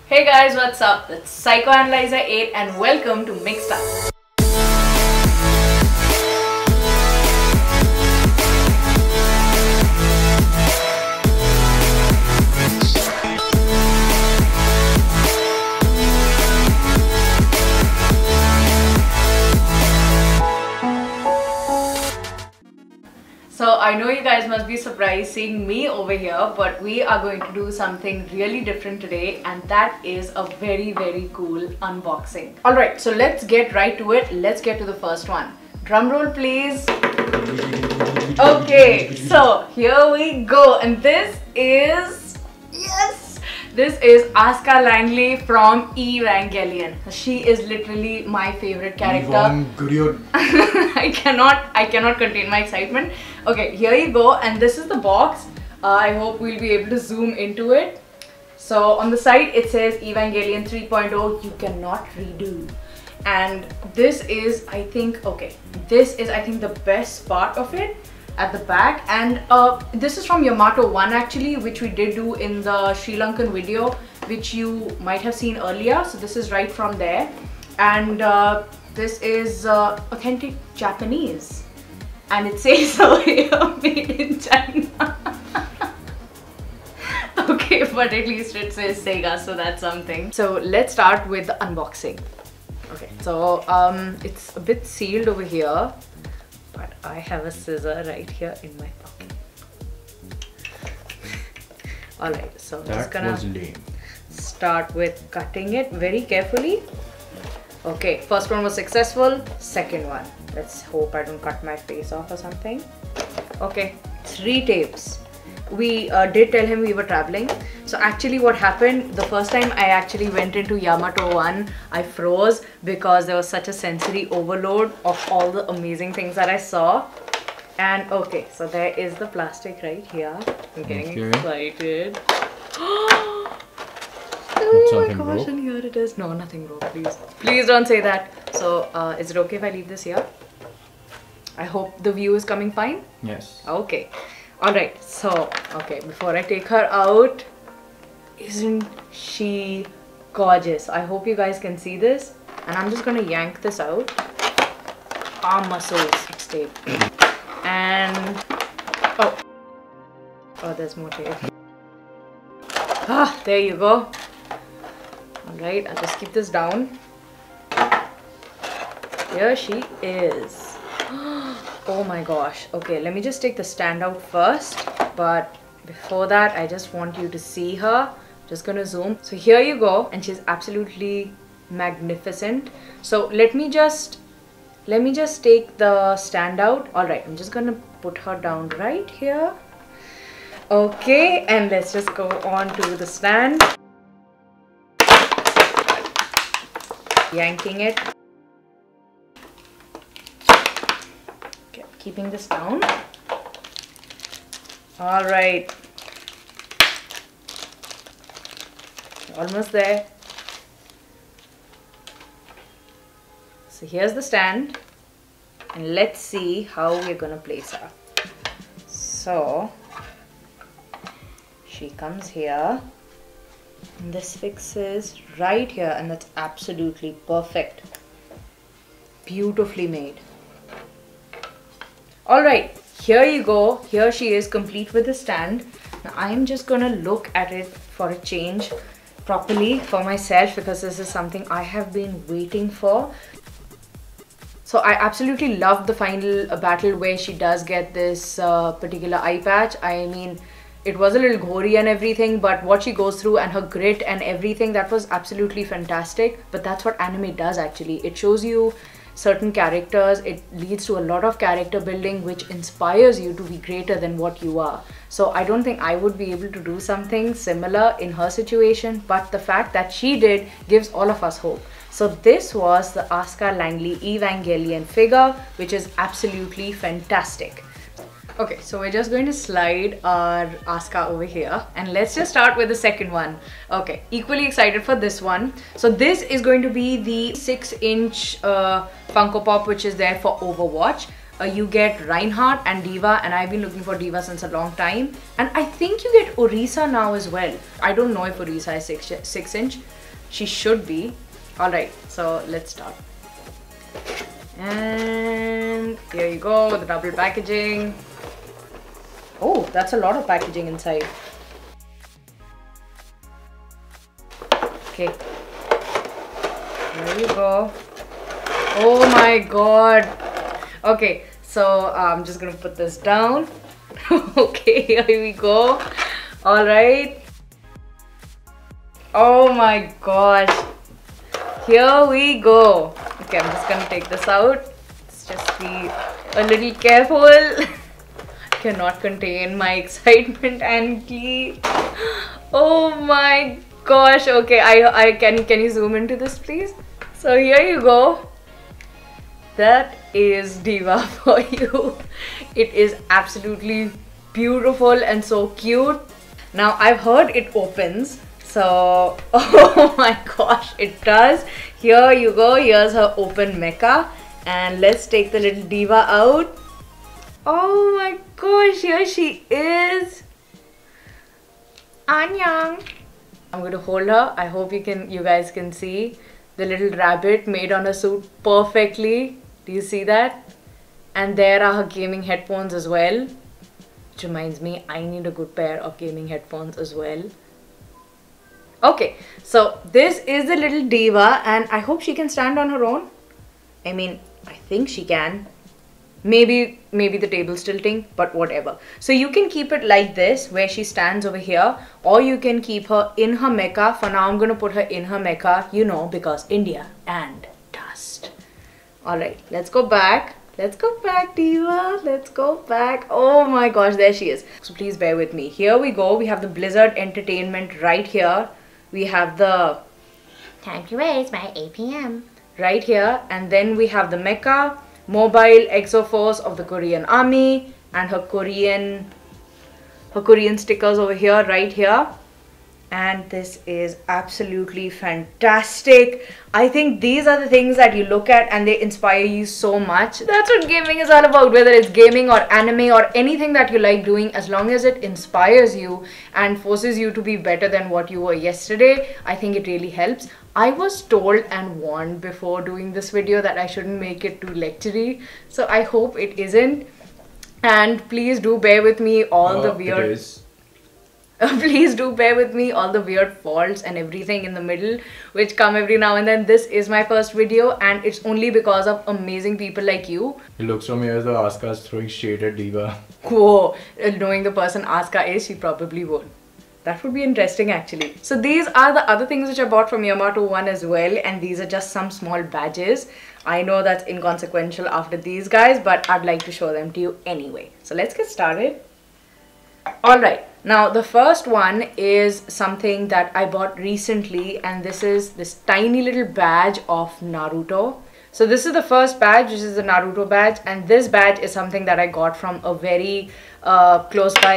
Hey guys, what's up? It's Psychoanalyzer 8 and welcome to Mixed Up. So I know you guys must be surprised seeing me over here, but we are going to do something really different today, and that is a very cool unboxing. Alright, so let's get right to it. Let's get to the first one. Drum roll please. Okay, so here we go, and this is, this is Asuka Langley from Evangelion. She is literally my favorite character. I cannot contain my excitement. Okay, here you go, and this is the box. I hope we'll be able to zoom into it. So on the side it says Evangelion 3.0, you cannot redo. And this is I think the best part of it at the back, and this is from Yamato 1 actually, which we did do in the Sri Lankan video, which you might have seen earlier. So this is right from there, and this is authentic Japanese, and it says over here made in China. Okay, but at least it says Sega, so that's something. So let's start with the unboxing. Okay, so it's a bit sealed over here, but I have a scissor right here in my pocket. Alright, so I'm just gonna start with cutting it very carefully. Okay, first one was successful. Second one, let's hope I don't cut my face off or something. Okay, 3 tapes. We did tell him we were traveling. So actually what happened, the first time I actually went into Yamato 1, I froze because there was such a sensory overload of all the amazing things that I saw. And okay, so there is the plastic right here. I'm getting excited. Oh my gosh, and here it is. No, nothing broke, please. Please don't say that. So is it okay if I leave this here? I hope the view is coming fine? Yes. Okay. Alright, so, okay, before I take her out, isn't she gorgeous? I hope you guys can see this. And I'm just gonna yank this out. Arm muscles, it's tape. And, oh, there's more tape. Ah, there you go. Alright, I'll just keep this down. Here she is. Oh my gosh. Okay, let me just take the stand out first, but before that I just want you to see her. Just gonna zoom. So here you go, and she's absolutely magnificent. So let me just take the stand out. Alright, I'm just gonna put her down right here. Okay, and let's just go on to the stand. Yanking it. Keeping this down. All right, almost there. So here's the stand, and let's see how we're gonna place her. So she comes here, and this fixes right here, and that's absolutely perfect. Beautifully made. Alright, here you go. Here she is, complete with the stand. Now I'm just gonna look at it for a change properly for myself, because this is something I have been waiting for. So I absolutely love the final battle where she does get this particular eye patch. I mean, it was a little gory and everything, but what she goes through and her grit and everything, that was absolutely fantastic. But that's what anime does actually. It shows you certain characters, it leads to a lot of character building, which inspires you to be greater than what you are. So I don't think I would be able to do something similar in her situation, but the fact that she did gives all of us hope. So this was the Asuka Langley Evangelion figure, which is absolutely fantastic. Okay, so we're just going to slide our Asuka over here, and let's just start with the second one. Okay, equally excited for this one. So this is going to be the 6-inch Funko Pop, which is there for Overwatch. you get Reinhardt and D.Va, and I've been looking for D.Va since a long time. And I think you get Orisa now as well. I don't know if Orisa is 6 inch. She should be. Alright, so let's start. And here you go, the double packaging. Oh, that's a lot of packaging inside. Okay. There you go. Oh my god. Okay, so I'm just gonna put this down. Okay, here we go. Alright. Oh my gosh. Here we go. Okay, I'm just gonna take this out. Let's just be a little careful. I cannot contain my excitement and glee. Oh my gosh. Okay, I can you zoom into this, please? So here you go. That is D.Va for you. It is absolutely beautiful and so cute. Now I've heard it opens. So, oh my gosh, it does. Here you go. Here's her open mecha. And let's take the little D.Va out. Oh my gosh, here she is. Annyeong. I'm going to hold her. I hope you guys can see the little rabbit made on her suit perfectly. Do you see that? And there are her gaming headphones as well. Which reminds me, I need a good pair of gaming headphones as well. Okay, so this is the little D.Va, and I hope she can stand on her own. I mean, I think she can. Maybe the table's tilting, but whatever. So you can keep it like this, where she stands over here, or you can keep her in her mecha. For now, I'm going to put her in her mecha, you know, because India and dust. Alright, let's go back. Let's go back, D.Va. Let's go back. Oh my gosh, there she is. So please bear with me. Here we go. We have the Blizzard Entertainment right here. We have the time to raise by 8 p.m. right here. And then we have the mecha, mobile exoforce of the Korean army, and her Korean stickers over here, right here. And this is absolutely fantastic. I think these are the things that you look at and they inspire you so much. That's what gaming is all about, whether it's gaming or anime or anything that you like doing. As long as it inspires you and forces you to be better than what you were yesterday, I think it really helps. I was told and warned before doing this video that I shouldn't make it too lectury, so I hope it isn't. And please do bear with me all the weird... It is. Please do bear with me all the weird faults and everything in the middle which come every now and then. This is my first video and it's only because of amazing people like you. It looks from here as though Asuka is throwing shade at D.Va. Whoa, knowing the person Asuka is, she probably would. That would be interesting actually. So these are the other things which I bought from Yamato One as well, and these are just some small badges. I know that's inconsequential after these guys, but I'd like to show them to you anyway. So let's get started. Alright, now the first one is something that I bought recently, and this is this tiny little badge of Naruto. So this is the first badge, which is the Naruto badge, and this badge is something that I got from a very close by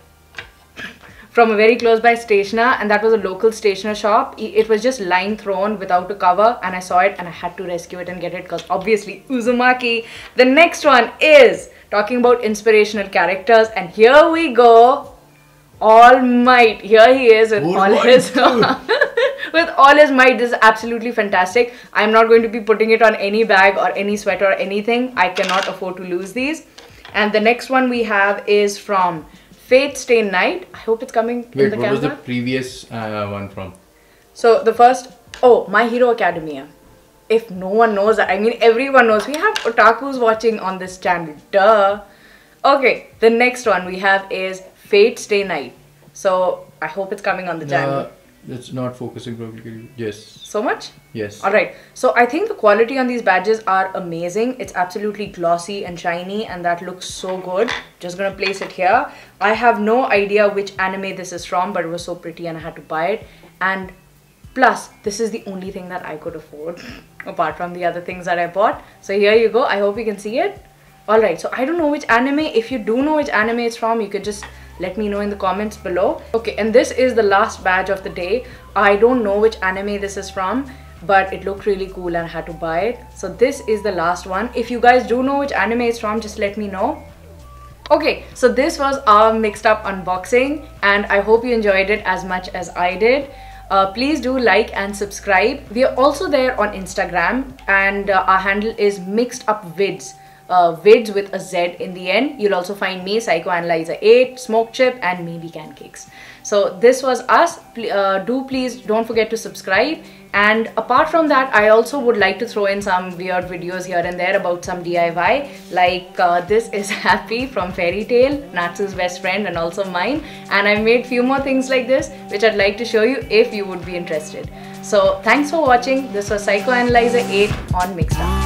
stationer, and that was a local stationer shop. It was just lying thrown without a cover, and I saw it and I had to rescue it and get it because obviously Uzumaki. The next one is talking about inspirational characters, and here we go, All Might. Here he is with all his with all his might. This is absolutely fantastic. I'm not going to be putting it on any bag or any sweater or anything. I cannot afford to lose these. And the next one we have is from Fate Stay Night. I hope it's coming in the camera. What was the previous one from? So the first, oh, My Hero Academia. If no one knows that, I mean everyone knows. We have otakus watching on this channel, duh. Okay, the next one we have is Fate Stay Night. So I hope it's coming on the channel. It's not focusing properly. Yes. So much? Yes. Alright, so I think the quality on these badges are amazing. It's absolutely glossy and shiny, and that looks so good. Just gonna place it here. I have no idea which anime this is from, but it was so pretty and I had to buy it. And plus, this is the only thing that I could afford apart from the other things that I bought. So here you go. I hope you can see it. Alright, so I don't know which anime. If you do know which anime it's from, you could just let me know in the comments below. Okay, and this is the last badge of the day. I don't know which anime this is from. but it looked really cool and I had to buy it. So this is the last one. If you guys do know which anime it's from, just let me know. Okay, so this was our mixed up unboxing and I hope you enjoyed it as much as I did. Please do like and subscribe. We are also there on Instagram and our handle is MixedUpVidz. Vids with a Z in the end. You'll also find me, Psychoanalyzer8, Smoke Chip, and maybe Cancakes. So this was us. Please don't forget to subscribe. And apart from that, I also would like to throw in some weird videos here and there about some DIY. Like this is Happy from Fairy Tail, Natsu's best friend and also mine. And I made few more things like this, which I'd like to show you if you would be interested. So thanks for watching. This was Psychoanalyzer8 on Mixed Up.